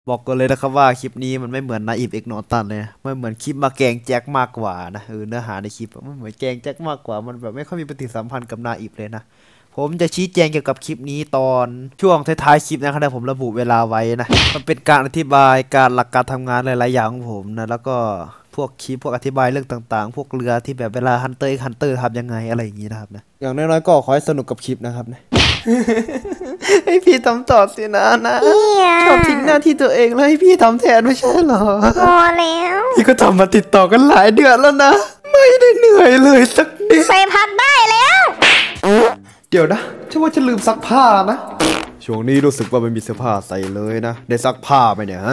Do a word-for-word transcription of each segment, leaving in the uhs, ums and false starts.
บอกกันเลยนะครับว่าคลิปนี้มันไม่เหมือนนาอิฟเอกนอตันเลยไม่เหมือนคลิปมาแกงแจ็คมากกว่านะเออเนื้อหาในคลิปมันเหมือนแกงแจ็คมากกว่ามันแบบไม่ค่อยมีปฏิสัมพันธ์กับนาอิฟเลยนะผมจะชี้แจงเกี่ยวกับคลิปนี้ตอนช่วงท้ายๆคลิปนะครับผมระบุเวลาไว้นะมันเป็นการอธิบายการหลักการทำงานหลายๆอย่างของผมนะแล้วก็พวกคลิปพวกอธิบายเรื่องต่างๆพวกเรือที่แบบเวลาฮันเตอร์ฮันเตอร์ทำยังไงอะไรอย่างนี้นะครับนะอย่างน้อยๆก็ขอให้สนุกกับคลิปนะครับนะให้พี่ทำต่อสินะนะชอบทิ้งหน้าที่ตัวเองแล้วให้พี่ทำแทนไม่ใช่หรอพอแล้วพี่ก็ทำมาติดต่อกันหลายเดือนแล้วนะไม่ได้เหนื่อยเลยสักนิดไปพักได้แล้วเดี๋ยวนะฉันว่าฉันลืมซักผ้านะช่วงนี้รู้สึกว่าไม่มีเสื้อผ้าใส่เลยนะได้ซักผ้าไหมเนี่ยฮะ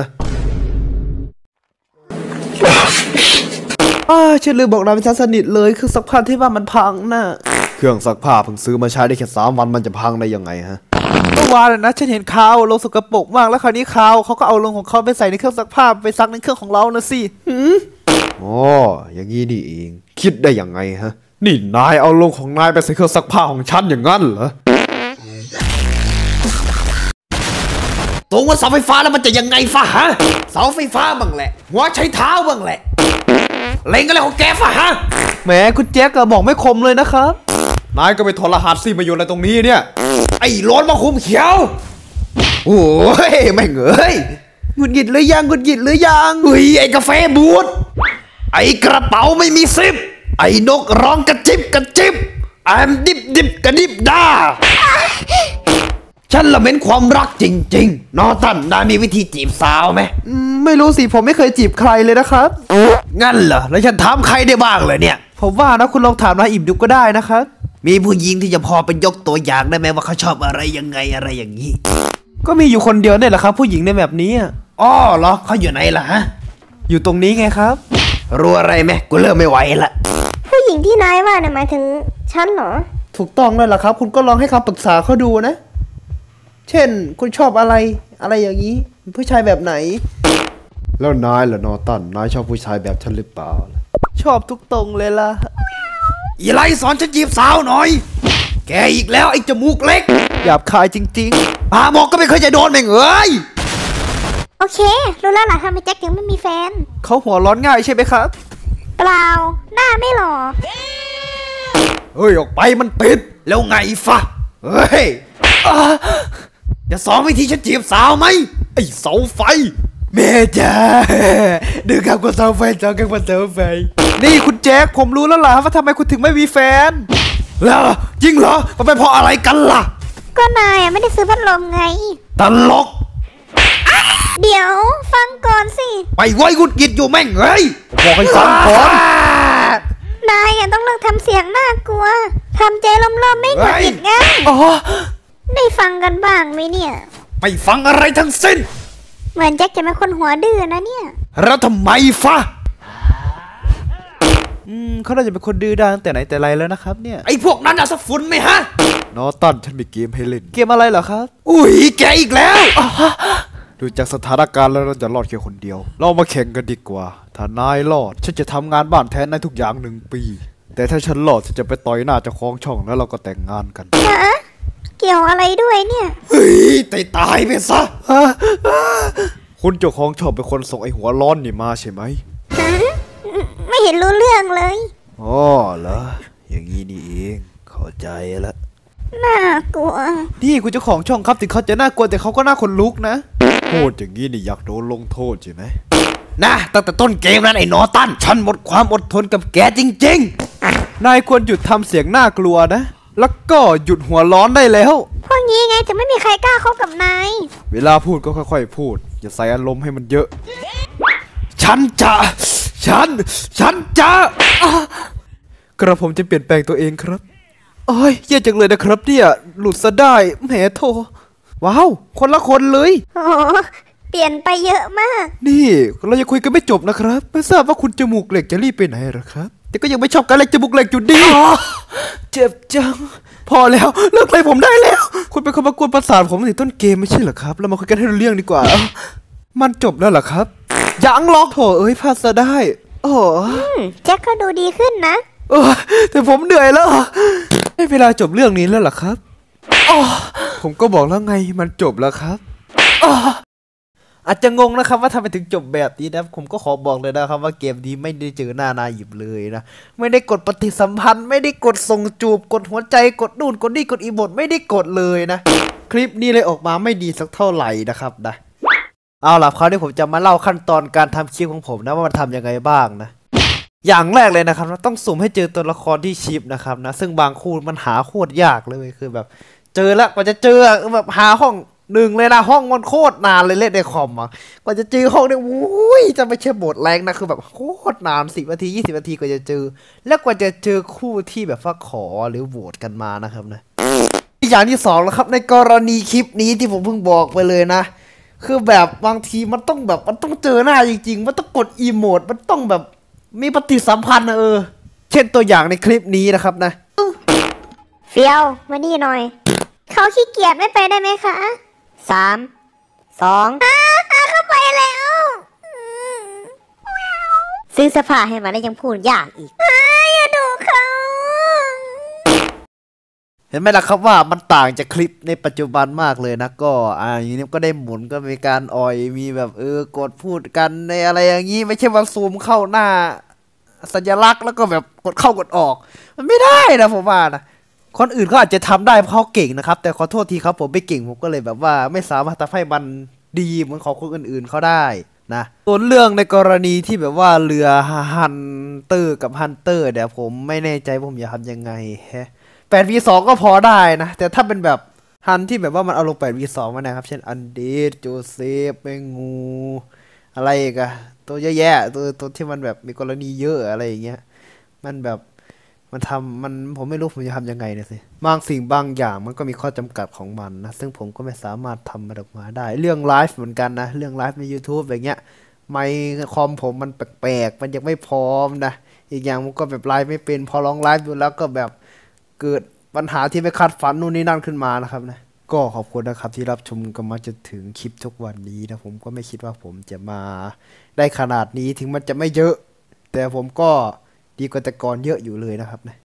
อ้าฉันลืมบอกนายเป็นฉันสนิทเลยคือซักผ้าที่ว่ามันพังน่ะเครื่องซักผ้าเพิ่งซื้อมาใช้ได้แค่สามวันมันจะพังได้ยังไงฮะเมื่อวานนะฉันเห็นคาวลงสกปรกมากแล้วคราวนี้คาวเขาก็เอาลงของเขาไปใส่ในเครื่องซักผ้าไปซักในเครื่องของเรานะสิหืมอ๋ออย่างนี้นี่เองคิดได้ยังไงฮะนี่นายเอาลงของนายไปใส่เครื่องซักผ้าของฉันอย่างนั้นเหรอตรงว่าเสาไฟฟ้าแล้วมันจะยังไงฟะฮะเสาไฟฟ้าบ้างแหละหัวใช้เท้าบ้างแหละเล่นกันอะไรของแกฟะฮะแหมคุณแจ๊กก็บอกไม่คมเลยนะครับนายก็ไปถอดรหัสสิมาอยู่อะไรตรงนี้เนี่ยไอ้ร้อนมาคุมเขียวโอ้ยแม่งเอ้ยหงุดหงิดหรือยังหงุดหงิดหรือยังเฮ้ยไอ้กาแฟบูดไอ้กระเป๋าไม่มีซิปไอ้นกร้องกระจิบกระจิบแอมดิบดิบกระดิบด้าฉันละเม้นความรักจริงๆนอตันนายมีวิธีจีบสาวไหมไม่รู้สิผมไม่เคยจีบใครเลยนะครับงั้นเหรอแล้วฉันถามใครได้บ้างเลยเนี่ยผมว่านะคุณลองถามนายอิบดูก็ได้นะครับมีผู้หญิงที่จะพอเป็นยกตัวอย่างได้ไหมว่าเขาชอบอะไรยังไงอะไรอย่างนี้ก็มีอยู่คนเดียวเนี่ยแหละครับผู้หญิงในแบบนี้อ๋อเหรอเขาอยู่ไหนล่ะฮะอยู่ตรงนี้ไงครับรู้อะไรไหมกูเริ่มไม่ไหวละผู้หญิงที่นายว่าเนี่ยหมายถึงฉันเหรอถูกต้องเลยล่ะครับคุณก็ลองให้คำปรึกษาเขาดูนะเช่นคุณชอบอะไรอะไรอย่างนี้ผู้ชายแบบไหนแล้วนายล่ะนอตันนายชอบผู้ชายแบบฉันหรือเปล่าชอบทุกตรงเลยล่ะอีไลสอนฉันจีบสาวหน่อยแกอีกแล้วไอ้จมูกเล็กหยาบคายจริงๆปาหมอกก็ไม่เคยจะโดนแม่งเอ้ยโอเครู้แล้วล่ะทำไมแจ็คถึงไม่มีแฟนเขาหัวร้อนง่ายใช่ไหมครับเปล่าหน้าไม่หล่อเฮ้ยออกไปมันติดแล้วไงฟะเฮ้ยจะสอนวิธีฉันจีบสาวไหมไอ้เสาไฟแม่จ้าดูกับกับเสาไฟจอกับกับเสาไฟนี่คุณแจ็คผมรู้แล้วล่ะว่าทำไมคุณถึงไม่มีแฟนแล้วจริงเหรอมันเป็นเพราะอะไรกันล่ะก็นายไม่ได้ซื้อพัดลมไงตลกเดี๋ยวฟังก่อนสิไปไว้กุดกิดอยู่แม่งเฮ้ยบอกให้ฟังก่อนนายต้องเลิกทำเสียงน่ากลัวทำใจล้มๆไม่หงุดหงิดไงได้ฟังกันบ้างไหมเนี่ยไม่ฟังอะไรทั้งสิ้นเหมือนแจ็คจะเป็นคนหัวดื้อนะเนี่ยแล้วทำไมฟะอืมเขาน่าจะเป็นคนดื้อด้านแต่ไหนแต่ไรแล้วนะครับเนี่ยไอ้พวกนั้นอะสักฝุ่นไหมฮะนอตันฉันมีเกมให้เล่นเกมอะไรเหรอครับอุ้ยแกอีกแล้วดูจากสถานการณ์แล้วเราจะรอดแค่คนเดียวเรามาแข่งกันดีกว่าถ้านายรอดฉันจะทำงานบ้านแทนนายทุกอย่างหนึ่งปีแต่ถ้าฉันรอดฉันจะไปต่อยหน้าเจ้าของช่องแล้วเราก็แต่งงานกันนะเกี่ยวอะไรด้วยเนี่ยเฮ้ยตายตายไปซะคุณเจ้าของช่องเป็นคนส่งไอ้หัวร้อนนี่มาใช่ไหมไม่เห็นรู้เรื่องเลยอ๋อเหรออย่างนี้นี่เองเข้าใจแล้วน่ากลัวนี่คุณเจ้าของช่องครับถึงเขาจะน่ากลัวแต่เขาก็น่าขนลุกนะโทษอย่างนี้นี่อยากโดนลงโทษใช่ไหมนะตั้งแต่ต้นเกมนั้นไอ้นอตันฉันหมดความอดทนกับแกจริงๆนายควรหยุดทำเสียงน่ากลัวนะแล้วก็หยุดหัวร้อนได้แล้วเพราะงี้ไงจะไม่มีใครกล้าเข้ากับนายเวลาพูดก็ค่อยๆพูดอย่าใส่อารมณ์ให้มันเยอะฉันจะฉันฉันจะกระผมจะเปลี่ยนแปลงตัวเองครับโอ้ยแย่จังเลยนะครับเนี่ยหลุดซะได้แหมโธ่ว้าวคนละคนเลยโอ้เปลี่ยนไปเยอะมากนี่เรายังคุยกันไม่จบนะครับไม่ทราบว่าคุณจมูกเหล็กจะรีบไปไหนหรอครับแต่ก็ยังไม่ชอบการเล็กจมูกเหล็กอยู่ดีเจ็บจังพอแล้วเลิกเลยผมได้แล้วคุณเป็นคนมากวนประสาทผมในต้นเกมไม่ใช่เหรอครับเรามาคุยกันให้รู้เรื่องดีกว่ามันจบแล้วเหรอครับยังล็อกโถเอ้ยพลาดซะได้โอ้แจ็คก็ดูดีขึ้นนะเออแต่ผมเหนื่อยแล้วได้เวลาจบเรื่องนี้แล้วเหรอครับอ๋อผมก็บอกแล้วไงมันจบแล้วครับอ๋ออาจจะงงนะครับว่าทำไมถึงจบแบบนี้นะผมก็ขอบอกเลยนะครับว่าเกมนี้ไม่ได้เจอหน้านาหยิบเลยนะไม่ได้กดปฏิสัมพันธ์ไม่ได้กดส่งจูบกดหัวใจกดนู่นกดนี่กดอีโมดไม่ได้กดเลยนะคลิปนี้เลยออกมาไม่ดีสักเท่าไหร่นะครับนะเอาล่ะคราวนี้ผมจะมาเล่าขั้นตอนการทำคลิปของผมนะว่ามันทำยังไงบ้างนะอย่างแรกเลยนะครับต้องสุ่มให้เจอตัวละครที่ชิปนะครับนะซึ่งบางคู่มันหาโคตรยากเลยคือแบบเจอแล้วกว่าจะเจอแบบหาห้องหนึ่งเลยนะห้องมันโคตรนานเลยเล่นในคอมอ่ะกว่าจะเจอห้องเนี่ยอุ้ยจะไม่ใช่บทแรงนะคือแบบโคตรนานสิบนาทียี่สิบนาทีกว่าจะเจอแล้วกว่าจะเจอคู่ที่แบบว่าขอหรือโหวตกันมานะครับนะอย่างที่สองแล้วครับในกรณีคลิปนี้ที่ผมเพิ่งบอกไปเลยนะคือแบบบางทีมันต้องแบบมันต้องเจอหน้าจริงๆมันต้องกดอีโมดมันต้องแบบมีปฏิสัมพันธ์นะเออเช่นตัวอย่างในคลิปนี้นะครับนะเฟียวมานี่หน่อยเขาขี้เกียจไม่ไปได้ไหมคะสามสองอ่าเข้าไปแล้วซื้อเสื้อผ้าให้มาแล้วยังพูดยากอีกอย่าดูเขาเห็นไหมล่ะครับว่ามันต่างจากคลิปในปัจจุบันมากเลยนะก็อ่าอย่างนี้ก็ได้หมุนก็มีการอ่อยมีแบบเออกดพูดกันในอะไรอย่างนี้ไม่ใช่ว่าซูมเข้าหน้าสัญลักษณ์แล้วก็แบบกดเข้ากดออกมันไม่ได้นะผมว่านะคนอื่นเขาอาจจะทำได้เพราะเขาเก่งนะครับแต่ขอโทษทีครับผมไม่เก่งผมก็เลยแบบว่าไม่สามารถทำให้มันดีเหมือนของคนอื่นๆเขาได้นะส่วนเรื่องในกรณีที่แบบว่าเรือฮันเตอร์กับฮันเตอร์เดี๋ยวผมไม่แน่ใจผมจะทำยังไงแฮะแปด วี สองก็พอได้นะแต่ถ้าเป็นแบบฮันที่แบบว่ามันเอาลง แปด วี สองมานะครับเช่นอันเดดโจเซฟแมงงูอะไรอีกอะตัวแย่ๆตัวตัวที่มันแบบมีกรณีเยอะอะไรอย่างเงี้ยมันแบบมันทำมันผมไม่รู้ผมจะทำยังไงเนี่ยสิบางสิ่งบางอย่างมันก็มีข้อจำกัดของมันนะซึ่งผมก็ไม่สามารถทำมันออกมาได้เรื่องไลฟ์เหมือนกันนะเรื่องไลฟ์ใน YouTube อย่างเงี้ยไมค์คอมผมมันแปลกๆมันยังไม่พร้อมนะอีกอย่างมันก็แบบไลฟ์ไม่เป็นพอลองไลฟ์ดูแล้วก็แบบเกิดปัญหาที่ไม่คาดฝันนู่นนี่นั่นขึ้นมานะครับนะก็ขอบคุณนะครับที่รับชมกันมาจนถึงคลิปทุกวันนี้นะผมก็ไม่คิดว่าผมจะมาได้ขนาดนี้ถึงมันจะไม่เยอะแต่ผมก็ดีกว่าแต่ก่อนเยอะอยู่เลยนะครับนะ